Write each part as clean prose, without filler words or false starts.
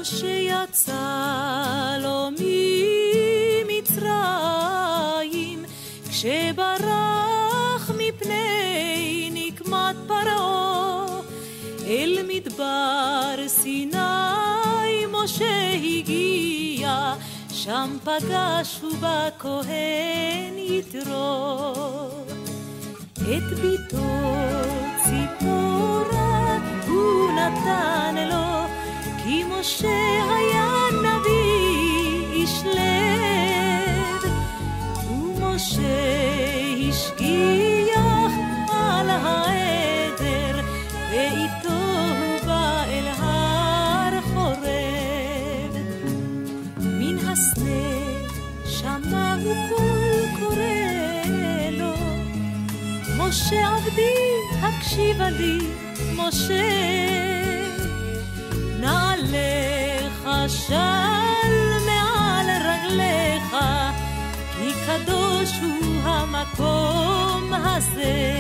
משה יצא לו ממצרים, כשברח מפני נקמת פרעה, אל מדבר סיני משה הגיע, שם פגשו בכהן יתרו. את ביתו ציפורה הוא נתן לו, כי משה היה נביא איש לב. ומשה השגיח על העדר, ואיתו הוא בא אל הר חורב. מן הסנה שמע הוא קול קורא לו, משה עבדי הקשיבה לי משה, נעליך של מעל רגליך, כי קדוש הוא המקום הזה.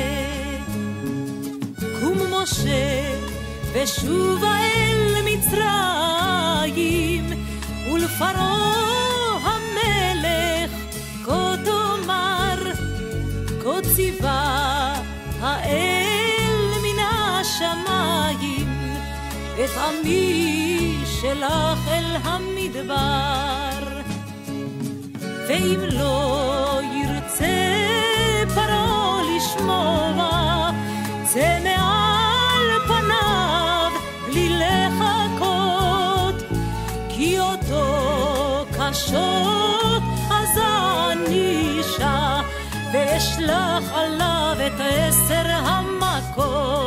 קום משה ושובה אל מצרים, ולפרעה המלך כה תאמר, כה ציווה האל מן השמיים, את עמי שלח אל המדבר. ואם לא ירצה פרעה לשמוע, צא מעל פניו בלי לחכות, כי אותו קשות אז אנישה, ואשלח עליו את 10 המכות.